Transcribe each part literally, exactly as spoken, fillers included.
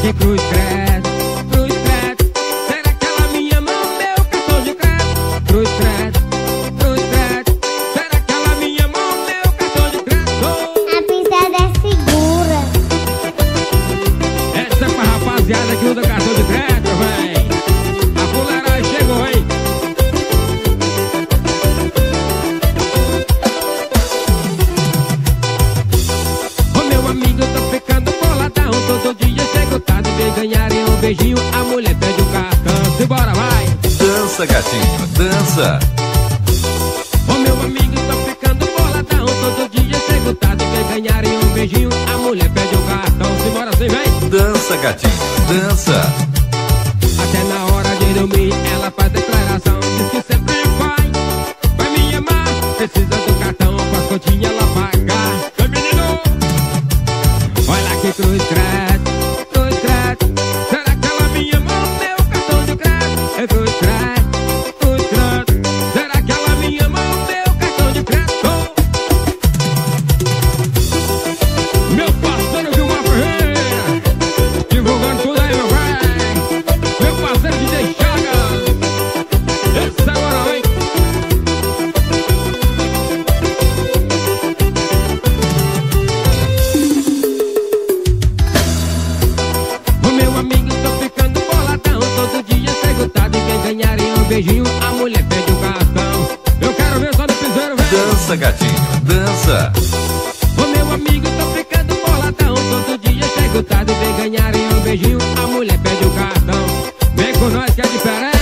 que cruz credo, cruz credo. Será que ela me ama o meu cartão de crédito? Cruz credo, cruz credo. Será que ela me ama o meu cartão de crédito? A princesa é segura. Essa é pra rapaziada que usa cartão de crédito, véi. A fuleiragem chegou, hein? Ô meu amigo, eu tô ficando boladão. Todo dia chego tarde, vem ganharem um beijinho. A mulher pede o cartão, simbora, vai. Dança, gatinho, dança. Ô meu amigo, eu tô ficando boladão. Todo dia chego tarde, vem ganharem um beijinho. A mulher pede o cartão, simbora assim, vem. Dança, gatinho, dança. Até na hora de dormir, ela faz declaração. Diz que sempre vai, vai me amar. Precisa do cartão, com as continhas ela paga. Oi, menino! Olha que cruz credo, cruz credo. Será que ela me ama o meu cartão de crédito? É cruz credo, cruz credo. Será que ela me ama o meu cartão de crédito? Meu parceiro Gilmar Ferreira, divulgando tudo aí, meu velho. Meu parceiro D J Chagas, esse é o moral, hein? O meu amigo, tô ficando boladão. Todo dia chego tarde, quem ganharem um beijinho, a mulher pede o cartão. Eu quero ver só no piseiro, velho. Dança, gatinho, dança. Ô meu amigo, tô ficando boladão. Todo dia chego tarde, vem ganharem um beijinho, a mulher pede o cartão. Vem com nós que é diferente.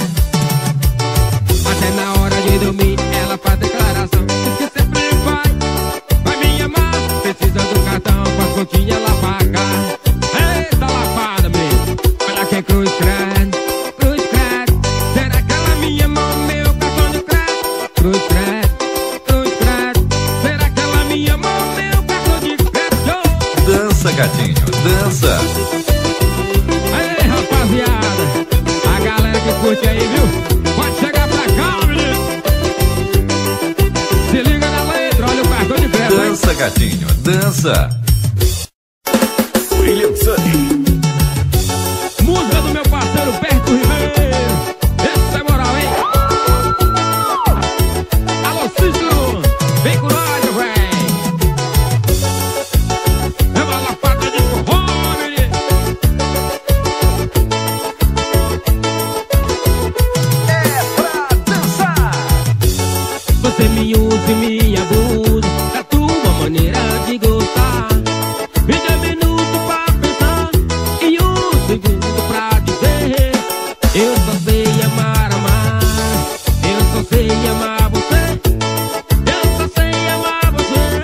Até na hora de dormir, ela faz declaração. Diz que sempre vai, vai me amar. Precisa do cartão, com as continhas ela paga. Eita lapada, menino. Olha que cruz credo, cruz credo. Será que ela me ama o meu cartão de crédito? Cruz credo, cruz credo. Será que ela me ama o meu cartão de crédito? Dança, gatinho, dança. Aí, rapaziada, a galera que curte aí, viu? Pode chegar pra cá, menino. Se liga na letra, olha o cartão de crédito, hein? Dança, gatinho, dança. William Sunny. Música do meu parceiro Berto Ribeiro. Esse é moral, hein? Alô, Cícero, vem com nós, véi. É uma lapada de forró, menino. É pra dançar. Você me usa e me abusa da tua maneira de gostar. Me dê minuto pra pensar e um segundo pra dizer: eu só sei amar, amar. Eu só sei amar você. Eu só sei amar você.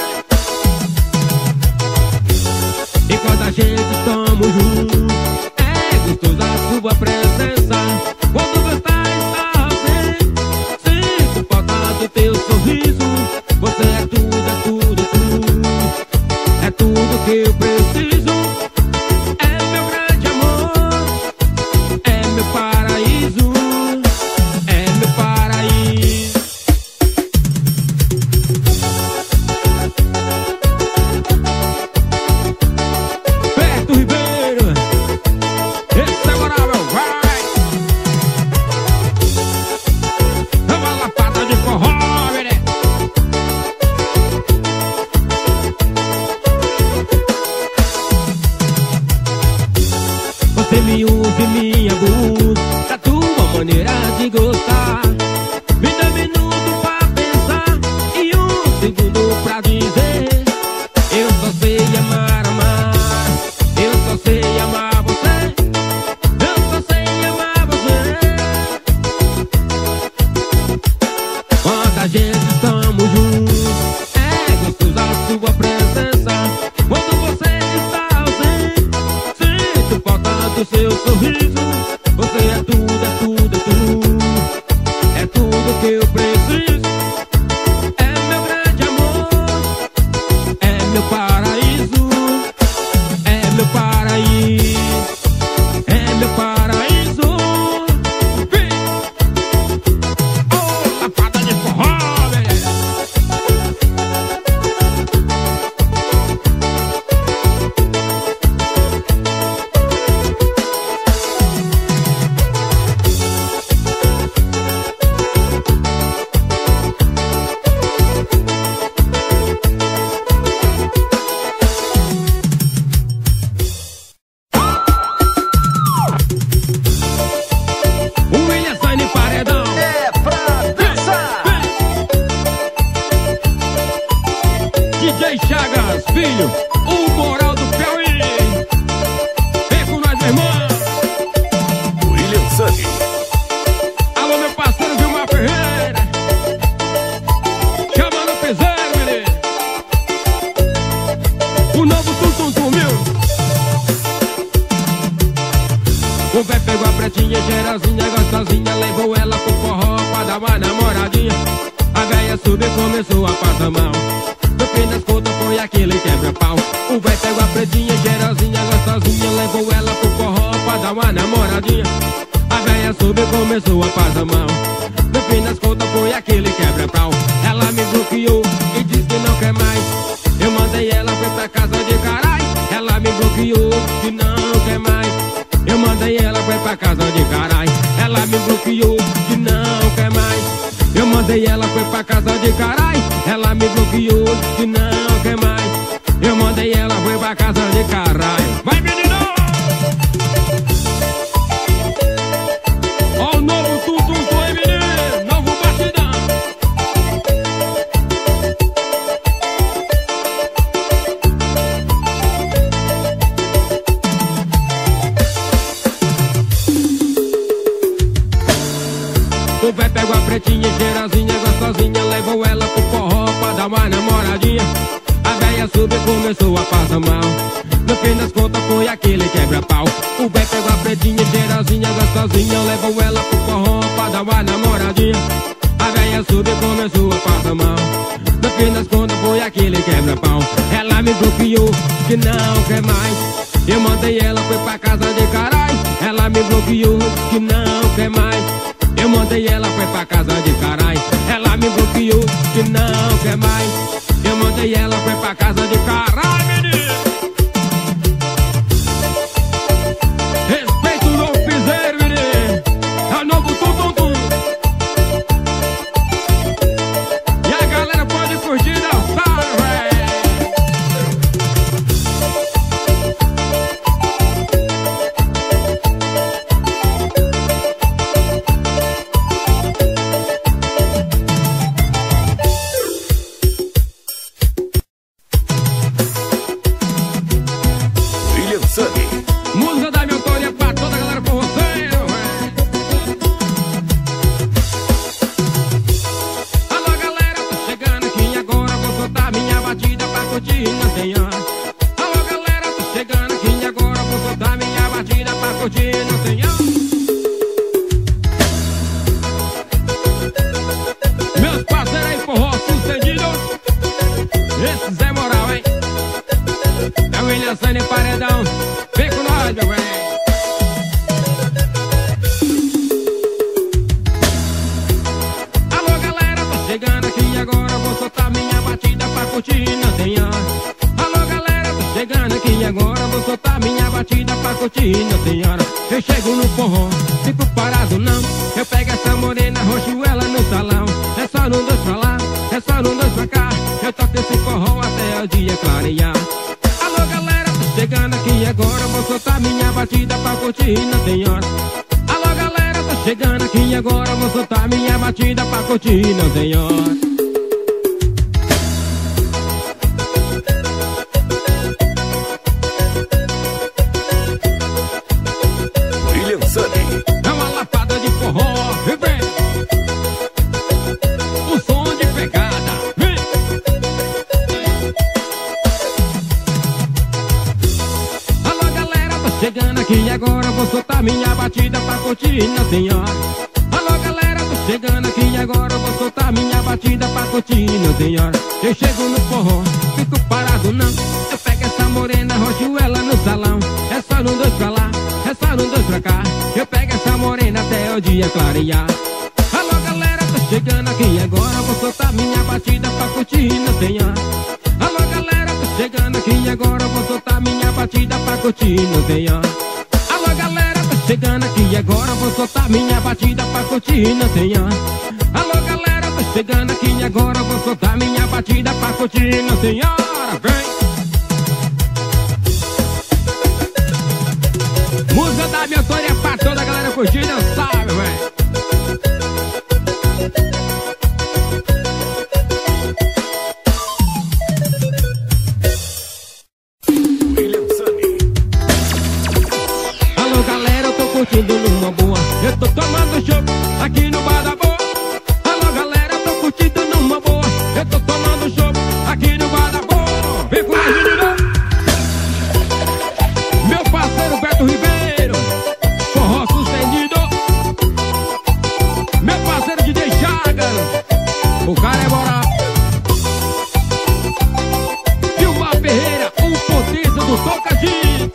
E quando a gente estamos juntos, é gostoso a sua presença. Quando você está assim, sinto falta do teu sorriso. Você é tudo, é tudo, é tudo. É tudo que eu preciso. É meu grande amor. É meu paraíso. É meu paraíso. Berto Ribeiro, esse é moral, meu vai. É uma lapada de forró, menino. Você me usa e me abusa da tua maneira de gostar. Me dá um minuto pra pensar e um segundo pra dizer: eu só sei amar, amar. Eu só sei amar você. Eu só sei amar você. Quando a gente estamos juntos, é gostoso a sua presença. Quando você está ausente, sinto falta do seu sorriso. Você é tudo, é tudo, é tudo. É tudo que eu preciso. É meu grande amor. É meu paraíso. É meu paraíso. É meu paraíso. Vem! Oh, lapada de forró, velho. O véi pegou a pretinha, cheirosinha, gostosinha, levou ela pro forró pra dar uma namoradinha. A véia subiu e começou a passar mal. No fim das contas foi aquele quebra-pau. O véi pegou a pretinha, cheirosinha, gostosinha, levou ela pro forró pra dar uma namoradinha. A véia subiu e começou a passar mal. No fim das contas foi aquele quebra-pau. Ela me bloqueou e disse que não quer mais. Eu mandei ela foi pra casa de caralho. Ela me bloqueou que não quer mais. Eu mandei ela foi pra casa de caralho. Ela me bloqueou que não quer mais. Eu mandei ela foi pra casa de caralho. Ela me bloqueou que não quer mais. Eu mandei ela foi pra casa de caralho. Vai, menino! Ó o novo tudo foi, menino! Novo batidão! O véi pegou a pretinha, cheirosinha, gostosinha, levou ela pro forró pra dar uma namoradinha. A véia subiu e começou a passar mal. No fim das contas foi aquele quebra-pau. O véi pegou a pretinha, cheirosinha, gostosinha, levou ela pro forró pra dar uma namoradinha. A véia subiu e começou a passar mal. No fim das contas foi aquele quebra-pau. Ela me bloqueou que não quer mais. Eu mandei ela foi pra casa de caralho. Ela me bloqueou que não quer mais. Eu mandei ela foi pra casa de caralho. Ela me bloqueou que não quer mais. Eu mandei ela foi pra casa de caralho, menino. Respeito o novo piseiro, menino. É o novo tum-tum-tum. E a galera pode curtir dançar, véi. Música da minha autoria pra toda a galera forroceira, véi. Alô galera, tô chegando aqui agora. Vou soltar minha batida pra curtir na senhora. Alô galera, tô chegando aqui agora. Vou soltar minha batida pra curtir na senhora. Meus parceiros aí, forró sucedido. Esse é moral, hein? É o William Sandy Paredão. Vem com nós, meu velho. Alô galera, tô chegando aqui agora. Vou soltar minha batida pra curtir na senhora. Alô galera, tô chegando aqui agora. Vou soltar minha batida pra curtir na senhora. Eu chego no forró, fico parado não. Eu pego essa morena, roxo ela no salão. É só num dois pra lá, é só num dois pra cá. Eu toco esse forró até o dia clarear. Alô galera, tô chegando aqui agora. Vou soltar minha batida pra curtir na senhora. Alô galera, tô chegando aqui agora. Vou soltar minha batida pra curtir na senhora. William Sandy. É uma lapada de forró, vem. O som de pegada, vem. Alô galera, tô chegando aqui agora. Vou soltar minha batida pra curtir na senhora. Alô galera, tô chegando aqui agora. Vou soltar minha batida pra curtir na senhora. Eu chego no forró, fico parado não. Eu pego essa morena, roxo ela no salão. É só num dois pra lá, é só num dois pra cá. Eu pego essa morena até o dia clarear. Alô galera, tô chegando aqui agora. Vou soltar minha batida pra curtir na senhora. Alô galera, tô chegando aqui agora. Vou soltar minha batida pra curtir na senhora. Alô galera, tô chegando aqui agora. Vou soltar minha batida pra curtir na senhora. Alô galera, tô chegando aqui agora. Vou soltar minha batida pra curtir na senhora. Vem! Música da minha autoria pra toda a galera curtir e dançar, meu velho. William Sandy. Alô galera, eu tô curtindo numa boa. Eu tô tomando chopp aqui no bar da boa. Alô galera, eu tô curtindo numa boa. Eu tô tomando chopp aqui no bar da boa. Vem com a menina. Meu parceiro Beto Ribeiro, forró curtir.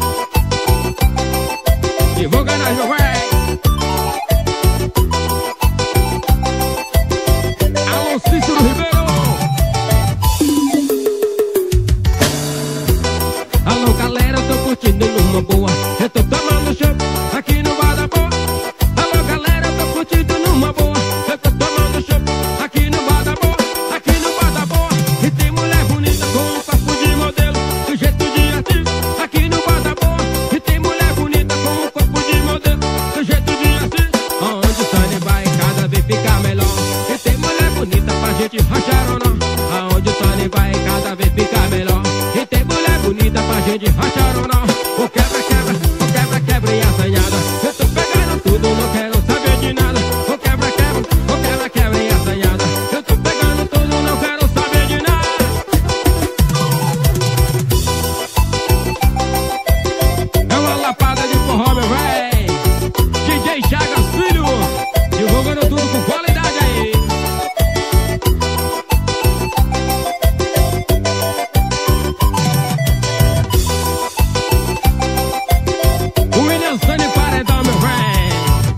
Divulga nós, meu véi. Alô, Cícero Ribeiro. Alô, galera, eu tô curtindo numa boa. Eu tô tomando chopp aqui no bar da boa. Alô, galera, eu tô curtindo numa boa. Eu tô tomando chopp aqui no bar da boa. Aqui no bar da boa. E tem mulher bonita com um corpo de modelo, do jeito de artista. Aqui no bar da boa. E tem mulher bonita com um corpo de modelo, do jeito de artista. Onde o Tony vai, cada vez fica melhor. E tem mulher bonita pra gente rachar ou não. Aonde o Tony vai, cada vez fica melhor. E tem mulher bonita pra gente rachar ou não. O quebra, quebra, o quebra, quebra e assanhada. Eu tô pegando tudo, não quero saber de nada. O quebra, quebra, o quebra, quebra e assanhada. Eu tô pegando tudo, não quero saber de nada. É uma lapada de forró, meu véi. D J Chagas Filho, divulgando tudo com qualidade aí. William Sunny Paredão, meu véi.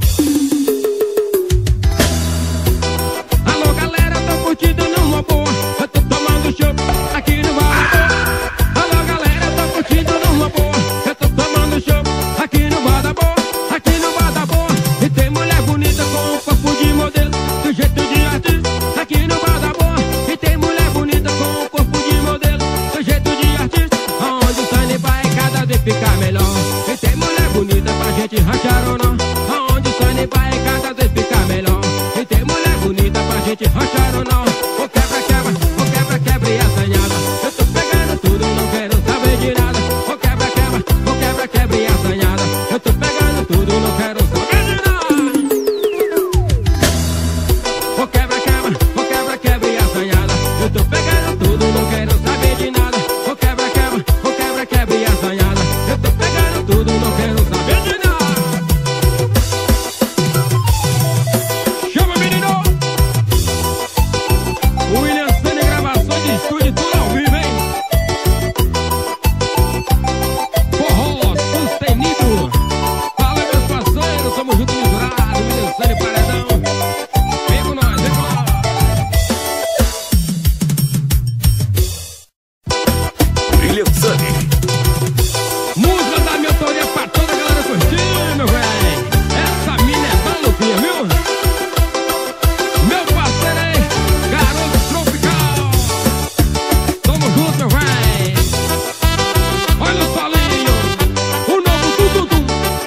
Alô, galera, tô curtindo numa boa. Eu tô tomando chopp aqui no bar da boa. Alô, galera, tô curtindo numa boa. Eu tô tomando chopp aqui no bar da boa. Aqui no bar da boa. E tem mulher bonita com um corpo de modelo, do jeito de artista. Aqui no bar da boa. E tem mulher bonita com um corpo de modelo, do jeito de artista. Aonde o Sunny vai, cada vez fica melhor. E tem mulher bonita pra gente rachar ou não. Aonde o Sunny vai, cada vez fica melhor. E tem mulher bonita pra gente rachar ou não. O quebra, quebra, o quebra, quebra e assanhada. Eu tô pegando tudo, não quero saber de nada. O quebra, quebra, o quebra, quebra e assanhada. Eu tô pegando tudo, não quero saber de nada. O quebra, quebra, o quebra, quebra e assanhada. Eu tô pegando tudo, não quero saber de nada. O quebra, quebra, o quebra, quebra e assanhada. Eu tô pegando tudo, não quero saber de nada. Chama, menino! William Sunny, gravações de estúdio, tudo ao vivo, hein? Forró sustenido. Fala, meus parceiros, tamo junto e misturado. William Sunny Paredão. Vem com nós, vem com nós. William Sunny. Música da minha autoria pra toda a galera curtir, meu véi. Essa mina é maluquinha, viu? Meu parceiro aí, garoto tropical. Tamo junto, meu véi. Olha o solinho, o novo tum-tum-tum.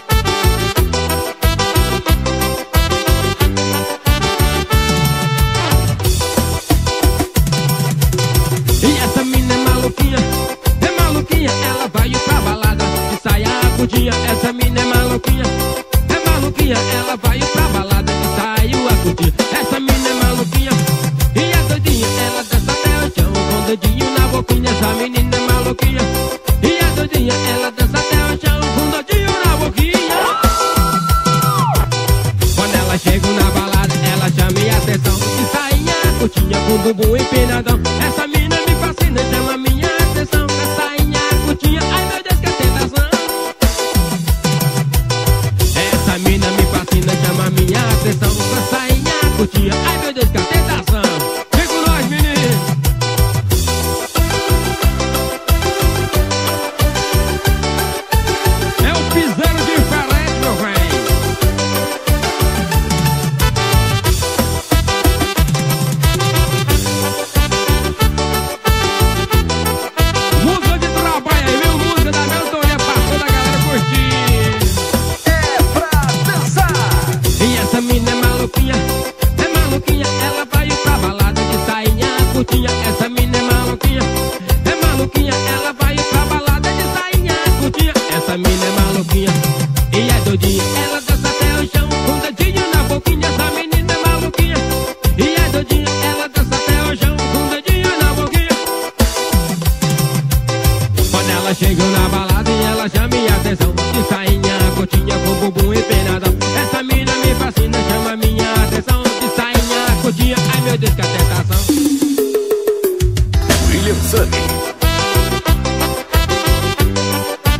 E essa mina é maluquinha, é maluquinha, ela vai pra balada de saia agudinha. Essa mina é maluquinha, é maluquinha, ela vai pra balada de saia agudinha. Essa mina é maluquinha e é doidinha, ela dança até o chão com o dedinho na boquinha. Essa menina é maluquinha e é doidinha, ela dança até o chão com o dedinho na boquinha. Quando ela chega na balada, ela chama minha atenção de sainha curtinha com bumbum empinadão. Essa mina me fascina, chama minha atenção. Essa sainha curtinha, ai meu Deus, que tentação. Essa mina me fascina, chama minha atenção. Essa sainha curtinha, ai meu Deus, que tentação. Vem com nós, menino. É o piseiro diferente, meu velho. Música de trabalho aí, viu? Música da minha autoria pra toda a galera curtir. É pra dançar. E essa mina é maluquinha, é maluquinha, ela vai pra balada de sainha curtinha. Essa mina é maluquinha, é maluquinha, ela vai pra balada de sainha curtinha. Essa mina é maluquinha e é doidinha, ela dança até o chão com o dedinho na boquinha. Essa menina é maluquinha e é doidinha, ela dança até o chão com o dedinho na boquinha. Quando ela chega na balada e ela chama minha atenção de sainha curtinha com bumbum empenadão. Essa mina me fascina, chama minha atenção de sainha curtinha. Ai meu Deus, que tentação. William Sunny.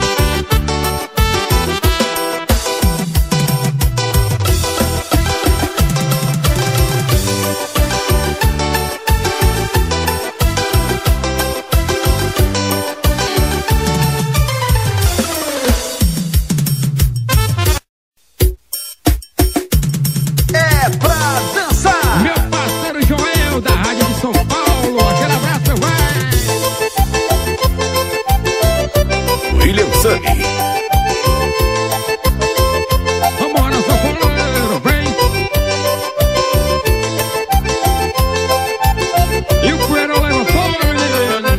Vambora, sanfoneiro, vem. E o poeira leva fogo, menino.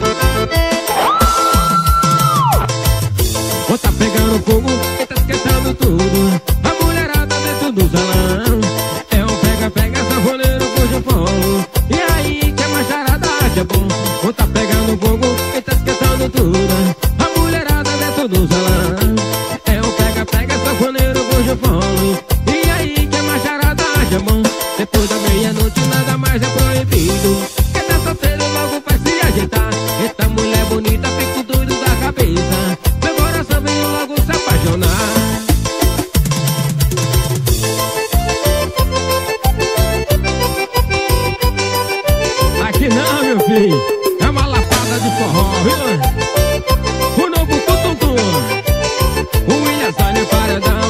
Ou tá pegando fogo e tá esquentando tudo. A mulherada dentro do salão. É um pega-pega, sanfoneiro, puxa o fogo. E aí, que a macharadagem é bom. Ou tá pegando fogo e tá esquentando tudo. A mulherada dentro do salão. É um pega-pega, sanfoneiro, puxa o fogo. E aí, que a macharadagem é bom. Depois da meia-noite nada mais é proibido. Quem tá solteiro logo vai se agitar. Eita mulher bonita, fico doido da cabeça. Meu coração vem logo se apaixonar. Aqui não, meu filho, é uma lapada de forró, viu? O novo tutum-tum, o William Sonny Paredão.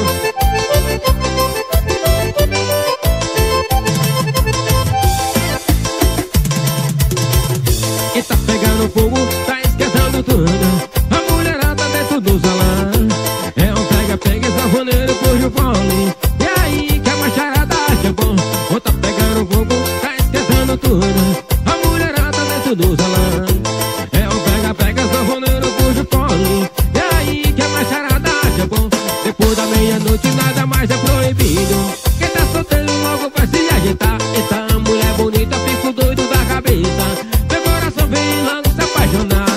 E tá pegando fogo, tá esquentando tudo. A mulherada dentro do salão. É um pega-pega e sanfoneiro puxa o fole. E aí, que a macharadagem é bom. Ou tá pegando fogo, tá esquentando tudo. A mulherada dentro do salão. É um pega-pega, sanfoneiro puxa o fole. E aí, que a macharadagem é bom. Depois da meia-noite nada mais é proibido. Quem tá solteiro logo vai se agitar. Eita mulher bonita, fico doido da cabeça. Meu coração vem logo se apaixonar.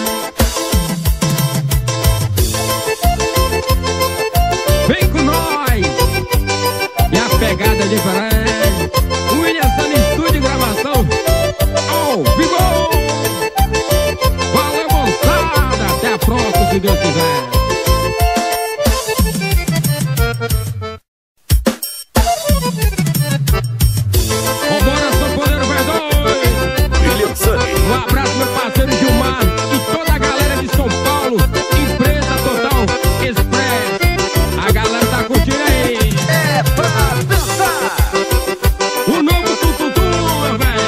Vem com nós. E a pegada é diferente. O William Sonny Estúdio e Gravação. Oh, vigor! Valeu, moçada. Até a próxima, se Deus quiser. Vambora, sanfoneiro, vai dois. William Sonny. Um abraço, meu parceiro Gilmar e toda a galera de São Paulo. Empresa Total Express. A galera tá curtindo aí. É pra dançar. O novo tututu, meu véi.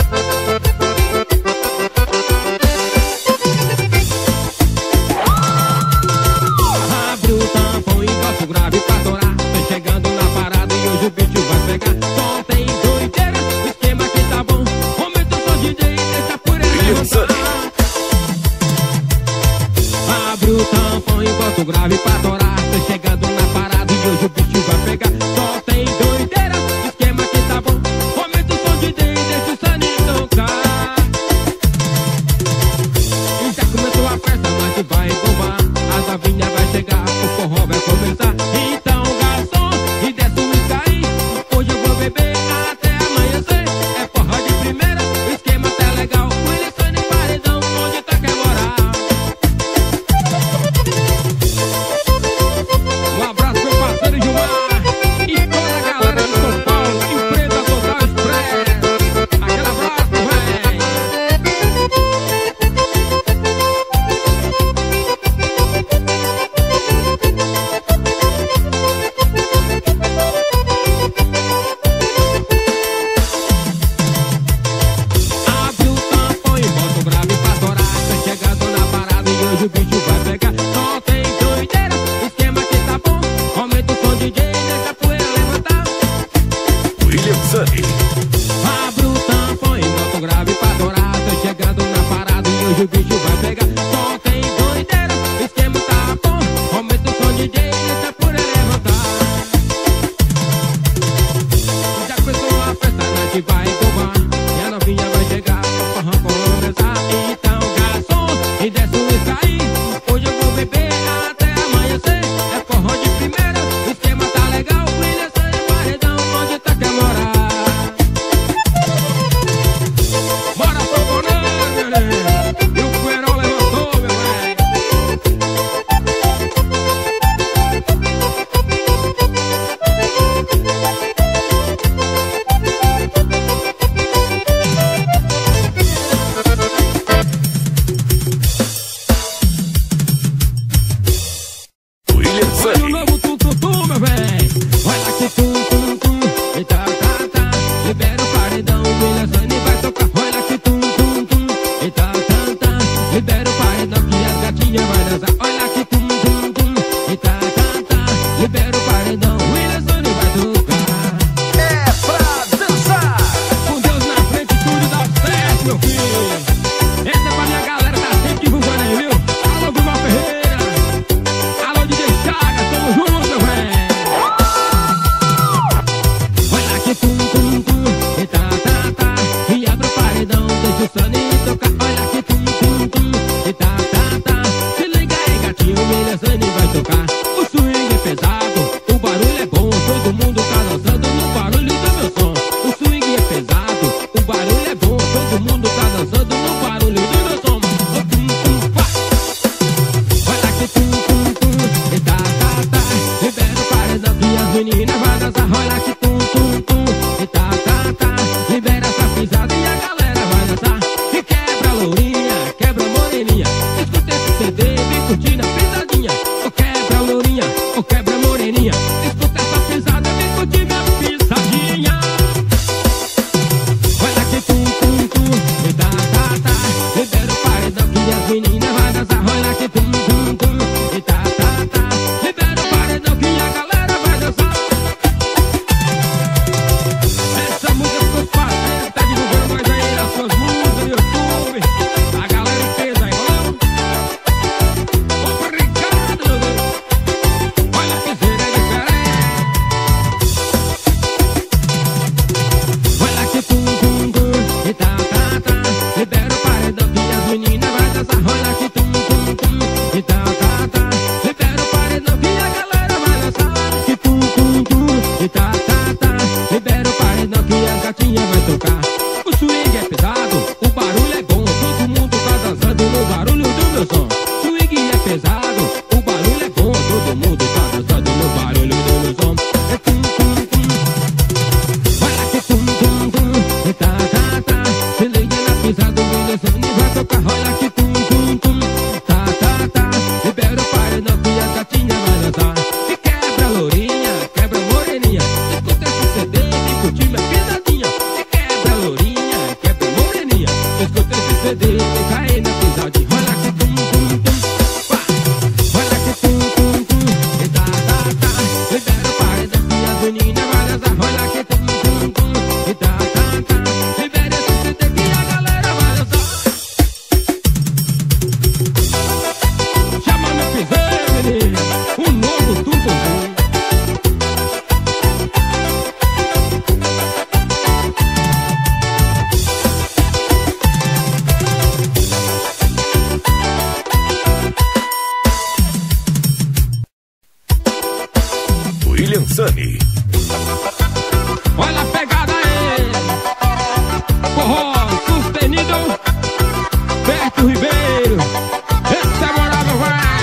Abre o tampão e bota o grave pra torar. Tô chegando na parada e hoje o bicho vai pegar. Só tem doideira, o esquema que tá bom. Aumenta o som D J e deixa por ele William levantar. Sonny. Abre o tampão e bota o grave pra torar. Tô chegando na parada e hoje o bicho vai pegar. Só tem doideira, o esquema que tá bom. Aumenta o som D J e deixa o Sonny tocar. E já começou a festa, nós vai bombar. As novinhas vai chegar, o forró vai começar. Então garçom, e desce o Sky. Hoje eu vou beber até amanhecer. É forró de primeira, o esquema tá legal. William Sonny Paredão, onde tá quer morar. Um abraço, meu parceiro Gilmar e toda a galera de São Paulo, Empresa Total Express. Aquele abraço, véi. Abre o tampão e bota o grave pra torar. Tá chegando na parada e hoje o bicho vai pegar. Só tem doideira, o esquema que tá bom. Aumenta o som D J e deixa a poeira levantar. William Sonny. Abre o tampão e bota o grave pra torar. Tô chegando na parada e hoje o bicho vai pegar. Só tem doideira, o esquema tá bom. Aumenta o som D J e deixa a poeira levantar. Já começou a festa, nós vai bombar. E a novinha vai chegar, o forró começar. Então garçom, e desce o Sky. Hoje eu vou beber até amanhecer. É forró de primeira, o esquema tá legal. William Sonny Paredão, onde tá quer morar. Bora, sanfoneiro, meu nego. E o poeirão levantou, meu velho. William Olha o Sonny. novo tum-tum-tum, meu véi. Olha que tum-tum-tum. E tá, tá, tá. Libera o paredão, o William Sonny vai tocar. Olha que tum-tum-tum. E tá, tá, tá. Libera o paredão que as gatinhas vai dançar. Olha que tum-tum-tum. swing vai tocar. O swing é pesado, o barulho é bom. Todo mundo tá dançando no barulho do meu som. O swing é pesado, o barulho é bom. Todo mundo tá dançando no barulho do meu som. O tum tum pá. Olha que tum tum tum. E tá tá tá. Libera o paredão que as meninas vai dançar. Olha que tum tum tum. E tá tá tá. Libera essa pisada e a galera vai dançar. E quebra a lourinha, quebra a moreninha. Escuta esse C D, vem curtindo a pisadinha. Ou quebra a lourinha, ou quebra a moreninha. Escuta essa pisada, vem curtir minha pisadinha. Olha que tum tum tum. E tá tá tá. Libera o paredão que as meninas vai dançar. Olha que tum tum tum. E tá tá tá. Libera o paredão que a galera vai dançar. Essa música ficou fácil, tá divulgando mais aí nas suas músicas no YouTube. A galera fez aí, rolou? Obrigado, meu Deus. Olha que cera diferente. Olha que tum tum tum. E tá tá tá. Libera o paredão que as meninas vai dançar. Olha que tum tum tum. E tá tá tá. Libera o paredão que a galera vai dançar. Que tum tum tum. E tá tá tá. Libera o paredão que a gatinha vai tocar. O swing é pesado, o barulho é bom. Todo mundo tá dançando no barulho do meu som. Swing é pesado, o barulho é bom. Todo mundo tá dançando no barulho do meu som. É tum tum tum. Olha que tum tum tum. E tá tá tá. Se liga na pisada, o meu som vai tocar. Olha que tum tum tum. Tá tá tá. Libera o paredão que a gatinha vai dançar. E quebra a lourinha, quebra a moreninha. Escuta esse C D e curtir minha pisadinha. E quebra a lourinha, quebra a moreninha. Escuta esse C D e cai na pisadinha. Olha que tum tum tum. Pá. Olha que tum tum tum. E tá tá tá. Libera o paredão que as meninas vai dançar. Olha que tum tum tum. E tá tá tá. Libera esse C D que a galera vai dançar. Chama meu piseiro, menina. Um novo tum tum tum. William Sunny. Olha a pegada aí. Forró sustenido. Beto Ribeiro. Esse é morável, vai.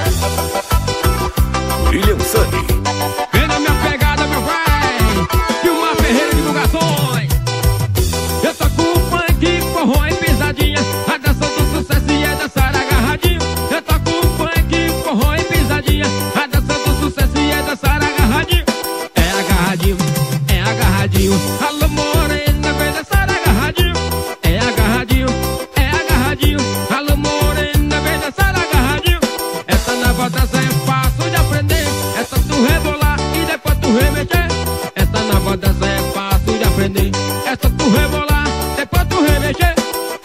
William Sunny. Vem na minha pegada, meu vai. Filmar Ferreira Divulgações. Eu tô com funk, forró e pisadinha. A dança do sucesso e é dançar agarradinho. Eu tô com funk, forró e pisadinha. A dança do sucesso e é dançar agarradinho. É agarradinho, é agarradinho. Alô morena, vem dançar agarradinho. É agarradinho, é agarradinho. Alô morena, vem dançar agarradinho. Essa nova dança é fácil de aprender. É só tu rebolar e depois tu remexer. Essa nova dança é fácil de aprender. É só tu rebolar, depois tu remexer.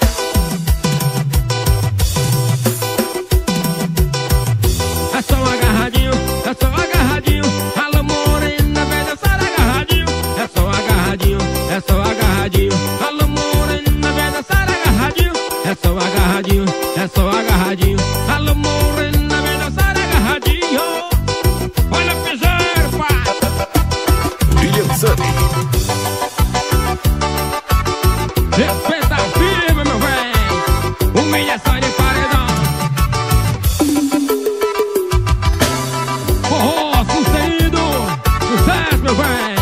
É só agarradinho, é só agarradinho. Alô morena, vem dançar agarradinho. É só agarradinho, é só agarradinho. Alô morena, vem dançar agarradinho. É só agarradinho, é só agarradinho. Alô morena, vem dançar agarradinho. Olha o piseiro, pai. William Sunny. Respeita a firma, meu velho. Humilhação de paredão. Forró sustenido. Sucesso, meu velho.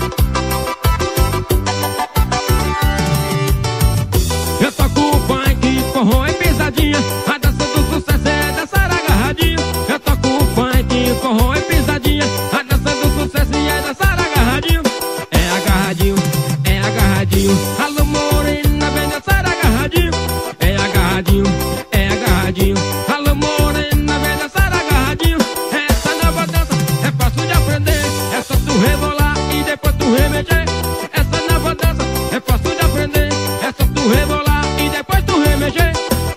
Eu toco funk, forró e pisadinha. A dança do sucesso é dançar agarradinho. Eu toco funk, forró e pisadinha. A dança do sucesso é dançar agarradinho. É agarradinho, é agarradinho. Alô morena, vem dançar agarradinho. É agarradinho, é agarradinho. Alô morena, vem dançar agarradinho. Essa nova dança é fácil de aprender. É só tu rebolar e depois tu remexer. Essa nova dança é fácil de aprender. É só tu rebolar e depois tu remexer.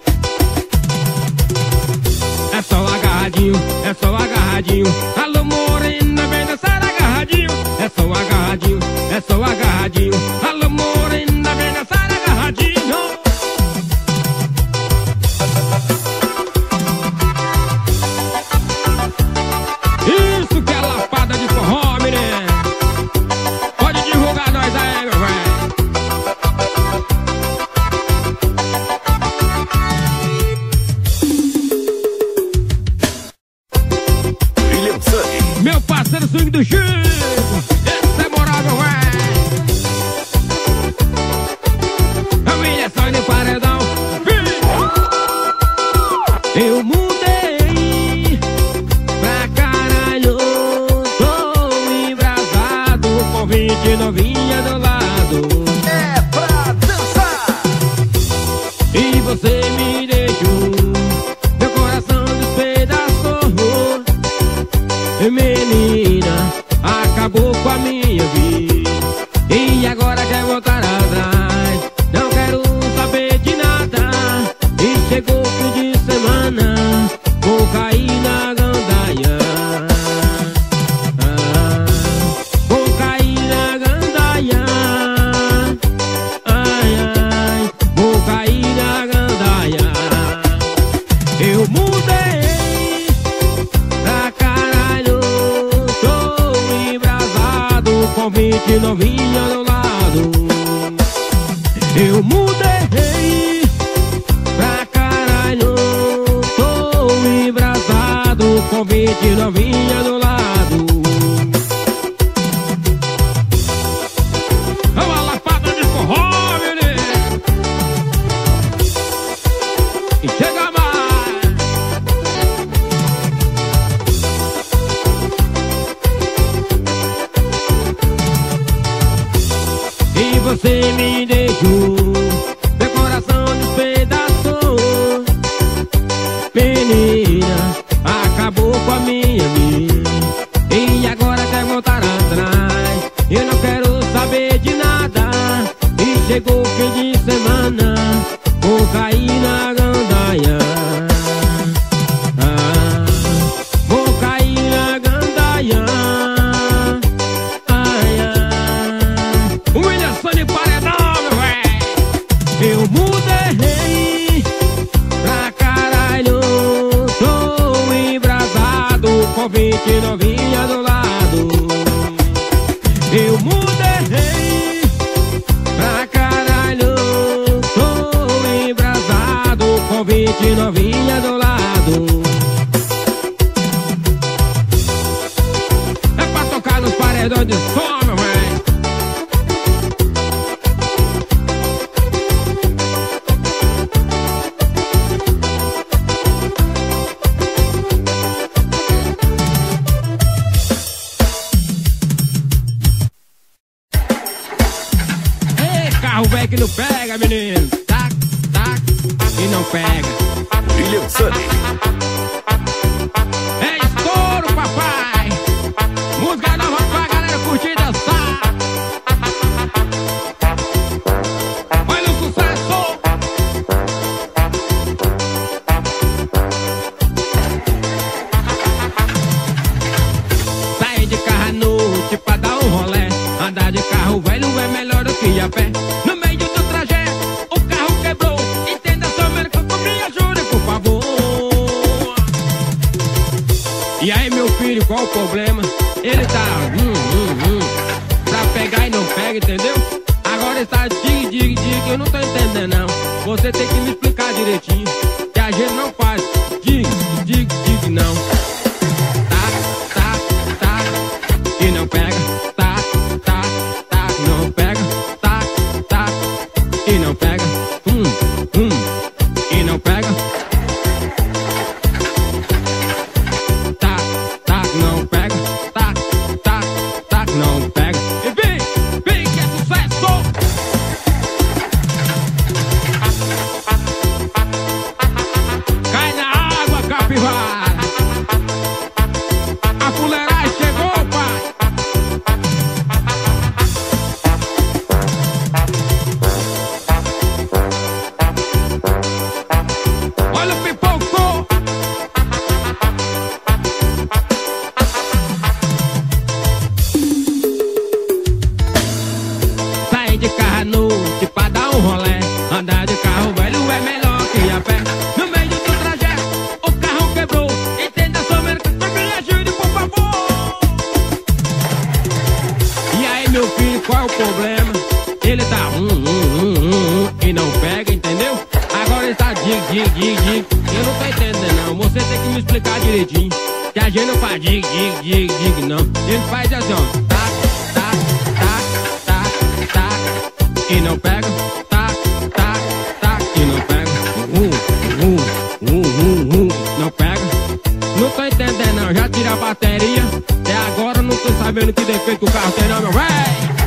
É só agarradinho, é só agarradinho. Alô morena, vem dançar agarradinho. É só agarradinho, é só agarradinho. Alô morena, vem dançar agarradinho. Pensani. Meu parceiro swing do Chico, esse é morável, velho. Família só de paredão. Eu mudei pra caralho, tô embrasado com vinte novinha do lado. É pra dançar. E você me deixou, meu coração despedaçou. Menina, acabou com a minha vida e agora quer voltar atrás. Não quero saber de nada. E chegou o fim de semana, vou cair na gandaia. Ah, vou cair na gandaia. Ai, ai, vou cair na gandaia. Eu mudei pra caralho, tô embrasado com vinte novinha do lado. Eu mudei pra caralho, tô embrasado com vinte novinha do lado. É uma lapada de forró, menino. E chega mais. E você me deixou, meu coração despedaçou. Menina, acabou com a minha vida e agora quer voltar atrás. Eu não quero saber de nada. E chegou o fim de semana, vou cair na gandaia. Ah, vou cair na gandaia. Ai, ai, o William Sonny paredão, meu véi. Eu mudei pra caralho, tô embrasado com vinte novinha do lado. Eu mudei pra caralho, tô embrasado com vinte novinha do lado. É pra tocar nos paredões de som, meu véi. Carro velho que não pega, menino. Tac, tac, e não pega. William Sonny. É estouro, papai. Música nova pra galera curtir e dançar. Olha o sucesso. Sair de carro à noite pra dar um rolé. Andar de carro velho é melhor do que a pé. No meio do trajeto, o carro quebrou. Entenda só, América, me ajude, por favor. E aí, meu filho, qual o problema? Ele tá hum, hum, hum, pra pegar e não pega, entendeu? Agora está dig, dig, dig, eu não tô entendendo não. Você tem que me explicar direitinho, que a gente não faz dig, dig, dig, não. Tá, tá, tá, e não pega. Tá, tá, tá, não pega. Tá, tá, e não pega. Hum, hum, e não pega. Tá, tá, não pega. Tá, tá, tá, não pega. E vem, vem que é sucesso. Cai na água, capivara. A fuleiragem chegou, pai. Olha o pipoco. Sair de carro à noite pra dar um rolé. Andar de carro velho é melhor que a pé. No meio do trajeto, o carro quebrou. Entenda só, América, me ajude, por favor. E aí, meu filho, qual é o problema? Ele tá hum, hum, hum, hum, hum, e não pega, entendeu? Agora ele tá dig, dig, dig, dig. Eu não tô entendendo não, você tem que me explicar direitinho, Que a gente não faz dig, dig, dig, dig, não. Ele faz assim, ó. Tá, tá, tá, tá, tá. E não pega. Tá, tá, tá. E não pega. Uh, uh, uh, uh, uh. Não pega. Não tô entendendo, não. Já tira a bateria. Até agora não tô sabendo que defeito o carro tem, não, meu véi.